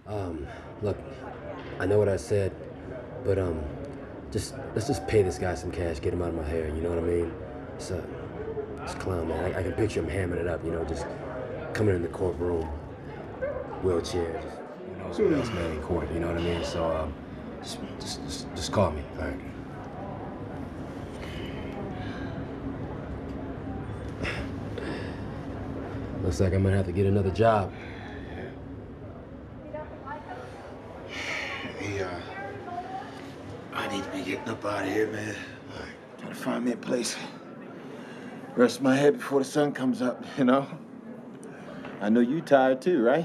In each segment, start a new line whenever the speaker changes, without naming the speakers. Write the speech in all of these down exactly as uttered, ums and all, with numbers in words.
Um, look, I know what I said, but um, just let's just pay this guy some cash, get him out of my hair. You know what I mean? It's uh, this clown man. I, I can picture him hamming it up. You know, just coming in the courtroom, wheelchair. Just, who knows what else, man, in court. You know what I mean? So um, just, just, just, just call me. All right. Looks like I'm gonna have to get another job.
Hey, uh, I need to be getting up out of here, man. Trying to find me a place. Rest my head before the sun comes up, you know? I know you tired too, right?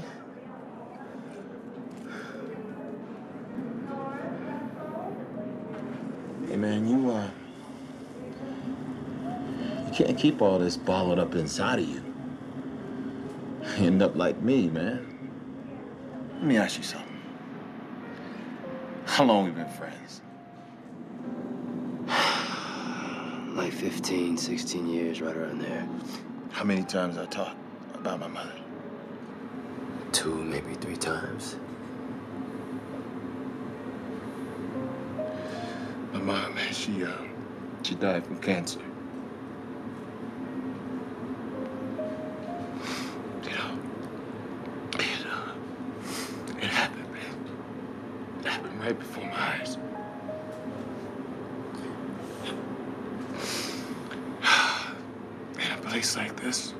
Hey, man, you, uh, you can't keep all this bottled up inside of you. You end up like me, man. Let me ask you something. How long we been friends?
Like fifteen, sixteen years, right around there.
How many times I talked about my mother?
Two, maybe three times.
My mom, man, she, uh, she died from cancer. You know, it, uh, it happened, man. It happened right before my eyes. In a place like this,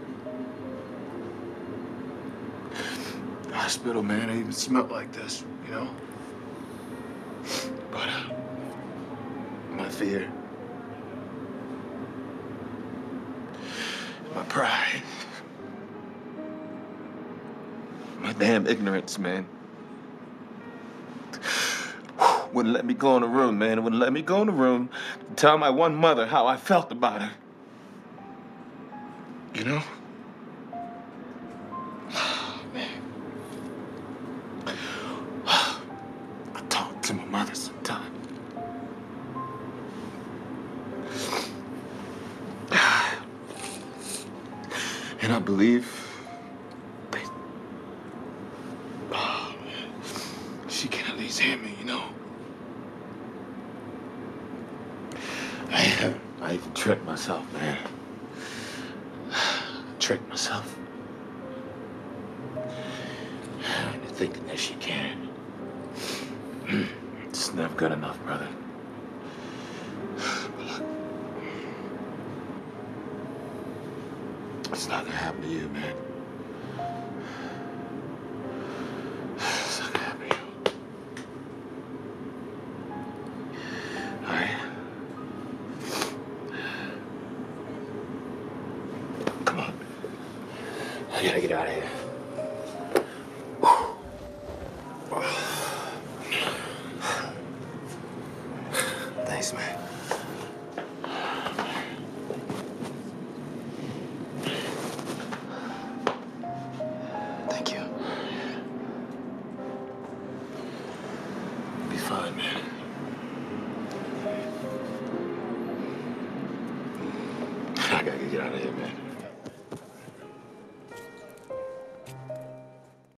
the hospital, man, it even smelled like this, you know? But, uh, my fear, my pride, my damn ignorance, man, wouldn't let me go in the room, man. It wouldn't let me go in the room to tell my one mother how I felt about her. You know? Man. I talk to my mother sometimes. And I believe that, oh, man, she can at least hear me, you know? I, I even tricked myself, man. Tricked myself into thinking that she can. It's never good enough, brother. But look, it's not gonna happen to you, man. It's not gonna happen to you. All right? Come on.
I gotta get out of here. Thanks, man. Thank you.
Be fine, man. I gotta get out of here, man.